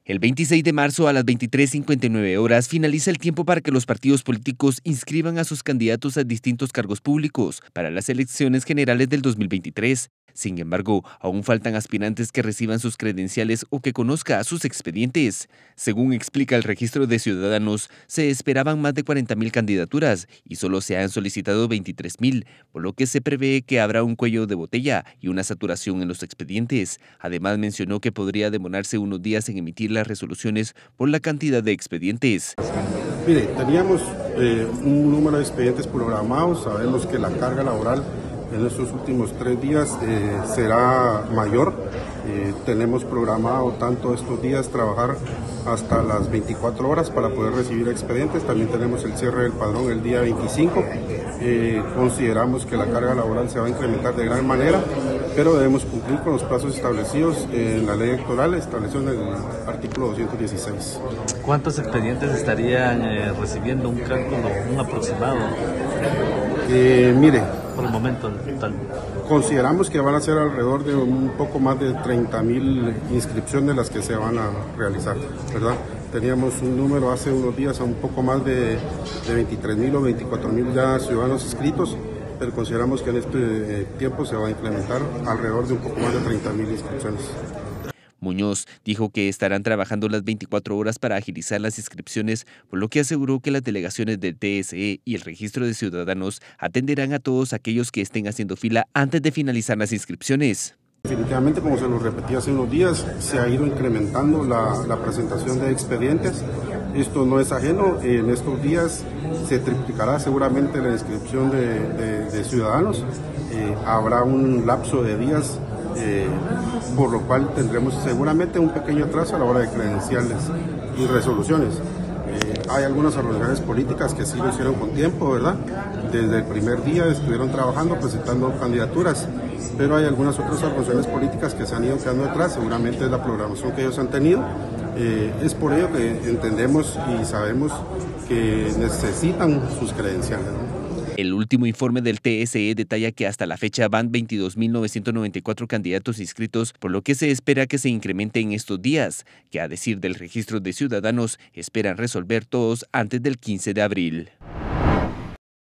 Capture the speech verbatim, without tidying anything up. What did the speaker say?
El veintiséis de marzo a las veintitrés cincuenta y nueve horas finaliza el tiempo para que los partidos políticos inscriban a sus candidatos a distintos cargos públicos para las elecciones generales del dos mil veintitrés. Sin embargo, aún faltan aspirantes que reciban sus credenciales o que conozcan sus expedientes. Según explica el Registro de Ciudadanos, se esperaban más de cuarenta mil candidaturas y solo se han solicitado veintitrés mil, por lo que se prevé que habrá un cuello de botella y una saturación en los expedientes. Además, mencionó que podría demorarse unos días en emitir las resoluciones por la cantidad de expedientes. Mire, teníamos eh, un número de expedientes programados, sabemos que la carga laboral en estos últimos tres días eh, será mayor. Eh, tenemos programado tanto estos días trabajar hasta las veinticuatro horas para poder recibir expedientes. También tenemos el cierre del padrón el día veinticinco. Eh, consideramos que la carga laboral se va a incrementar de gran manera, pero debemos cumplir con los plazos establecidos en la ley electoral, establecido en el artículo doscientos dieciséis. ¿Cuántos expedientes estarían eh, recibiendo? Un cálculo, un aproximado. Eh, mire, por el momento tal. Consideramos que van a ser alrededor de un poco más de treinta mil inscripciones las que se van a realizar, ¿verdad? Teníamos un número hace unos días a un poco más de, de veintitrés mil o veinticuatro mil ya ciudadanos inscritos, pero consideramos que en este eh, tiempo se va a implementar alrededor de un poco más de treinta mil inscripciones. Muñoz dijo que estarán trabajando las veinticuatro horas para agilizar las inscripciones, por lo que aseguró que las delegaciones del T S E y el Registro de Ciudadanos atenderán a todos aquellos que estén haciendo fila antes de finalizar las inscripciones. Definitivamente, como se lo repetí hace unos días, se ha ido incrementando la, la presentación de expedientes. Esto no es ajeno, en estos días se triplicará seguramente la inscripción de, de, de ciudadanos. Eh, habrá un lapso de días Eh, por lo cual tendremos seguramente un pequeño atraso a la hora de credenciales y resoluciones. Eh, hay algunas organizaciones políticas que sí lo hicieron con tiempo, ¿verdad? Desde el primer día estuvieron trabajando, presentando candidaturas, pero hay algunas otras organizaciones políticas que se han ido quedando atrás, seguramente es la programación que ellos han tenido. Eh, es por ello que entendemos y sabemos que necesitan sus credenciales, ¿no? El último informe del T S E detalla que hasta la fecha van veintidós mil novecientos noventa y cuatro candidatos inscritos, por lo que se espera que se incremente en estos días, que a decir del Registro de Ciudadanos esperan resolver todos antes del quince de abril.